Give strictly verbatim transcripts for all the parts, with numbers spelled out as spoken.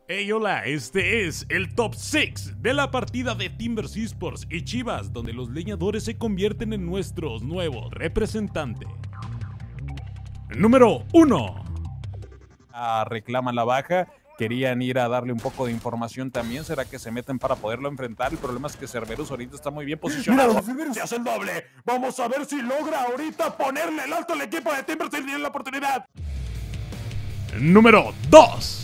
Hey, hola, este es el Top seis de la partida de Timbers Esports y Chivas, donde los leñadores se convierten en nuestros nuevos representantes. Número uno. Ah, reclaman la baja, querían ir a darle un poco de información también. ¿Será que se meten para poderlo enfrentar? El problema es que Cerberus ahorita está muy bien posicionado. Se hace el doble. Vamos a ver si logra ahorita ponerle el alto al equipo de Timbers y tiene la oportunidad. Número dos.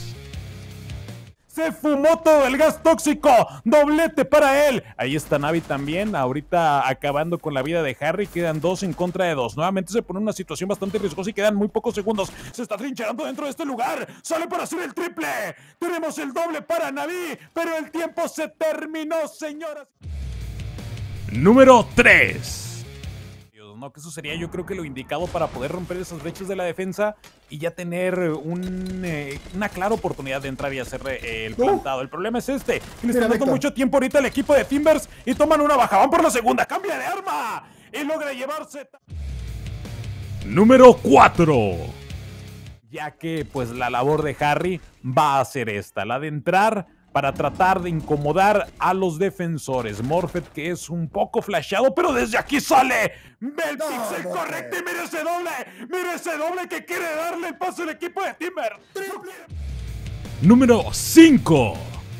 Se fumó todo el gas tóxico, doblete para él. Ahí está Navi también, ahorita acabando con la vida de Harry. Quedan dos en contra de dos. Nuevamente se pone en una situación bastante riesgosa y quedan muy pocos segundos. Se está trincherando dentro de este lugar. Sale para hacer el triple. Tenemos el doble para Navi, pero el tiempo se terminó, señoras. Número tres. ¿No? Que eso sería, yo creo que lo indicado para poder romper esas brechas de la defensa y ya tener un, eh, una clara oportunidad de entrar y hacer eh, el plantado. El problema es este, que le está dando mucho tiempo ahorita al equipo de Timbers y toman una baja. Van por la segunda, cambia de arma y logra llevarse. Número cuatro. Ya que pues la labor de Harry va a ser esta, la de entrar para tratar de incomodar a los defensores. Morphet, que es un poco flashado, pero desde aquí sale. Ve el no, pixel no, correcto y mira ese doble. Mira ese doble que quiere darle el paso al equipo de Timber. Número cinco.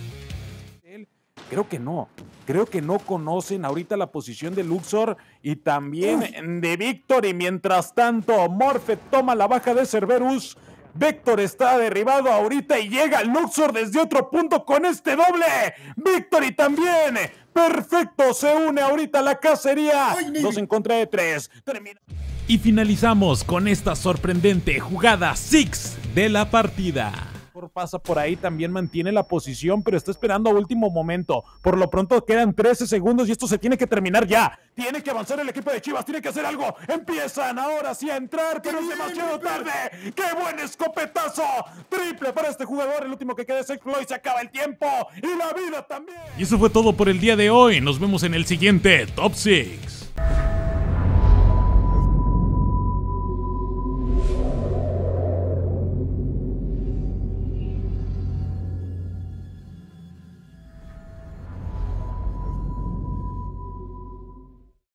Creo que no. Creo que no conocen ahorita la posición de Luxor y también de Víctor. Y mientras tanto, Morphet toma la baja de Cerberus. Víctor está derribado ahorita y llega Luxor desde otro punto con este doble. Victory también. Perfecto, se une ahorita la cacería. Dos en contra de tres. Termina. Y finalizamos con esta sorprendente jugada seis de la partida. Pasa por ahí, también mantiene la posición, pero está esperando a último momento. Por lo pronto quedan trece segundos y esto se tiene que terminar ya. Tiene que avanzar el equipo de Chivas, tiene que hacer algo. Empiezan ahora sí a entrar, pero es demasiado tarde. ¡Qué buen escopetazo! Triple para este jugador, el último que queda es Exploit, se acaba el tiempo y la vida también. Y eso fue todo por el día de hoy. Nos vemos en el siguiente Top seis.